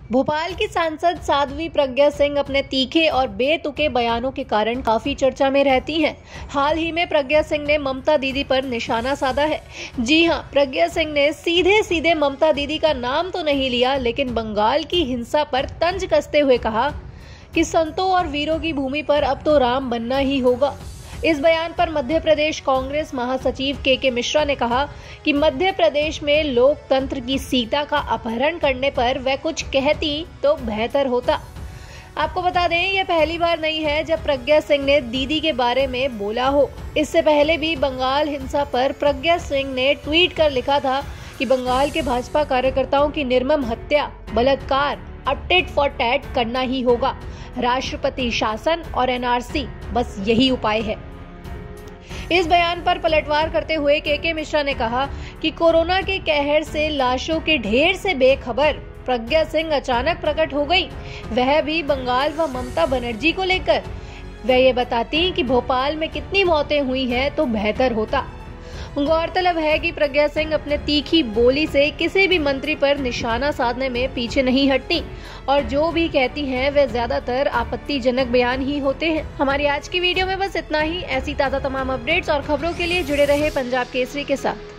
भोपाल की सांसद साध्वी प्रज्ञा सिंह अपने तीखे और बेतुके बयानों के कारण काफी चर्चा में रहती हैं। हाल ही में प्रज्ञा सिंह ने ममता दीदी पर निशाना साधा है। जी हां, प्रज्ञा सिंह ने सीधे सीधे ममता दीदी का नाम तो नहीं लिया, लेकिन बंगाल की हिंसा पर तंज कसते हुए कहा कि संतों और वीरों की भूमि पर अब तो राम बनना ही होगा। इस बयान पर मध्य प्रदेश कांग्रेस महासचिव के मिश्रा ने कहा कि मध्य प्रदेश में लोकतंत्र की सीता का अपहरण करने पर वह कुछ कहती तो बेहतर होता। आपको बता दें, यह पहली बार नहीं है जब प्रज्ञा सिंह ने दीदी के बारे में बोला हो। इससे पहले भी बंगाल हिंसा पर प्रज्ञा सिंह ने ट्वीट कर लिखा था कि बंगाल के भाजपा कार्यकर्ताओं की निर्मम हत्या, बलात्कार अब टिट फॉर टैट करना ही होगा। राष्ट्रपति शासन और एनआरसी बस यही उपाय है। इस बयान पर पलटवार करते हुए के मिश्रा ने कहा कि कोरोना के कहर से लाशों के ढेर से बेखबर प्रज्ञा सिंह अचानक प्रकट हो गई, वह भी बंगाल व ममता बनर्जी को लेकर। वह ये बताती कि भोपाल में कितनी मौतें हुई हैं तो बेहतर होता। गौरतलब है कि प्रज्ञा सिंह अपने तीखी बोली से किसी भी मंत्री पर निशाना साधने में पीछे नहीं हटती और जो भी कहती हैं वे ज्यादातर आपत्तिजनक बयान ही होते हैं। हमारी आज की वीडियो में बस इतना ही। ऐसी ताजा तमाम अपडेट्स और खबरों के लिए जुड़े रहे पंजाब केसरी के साथ।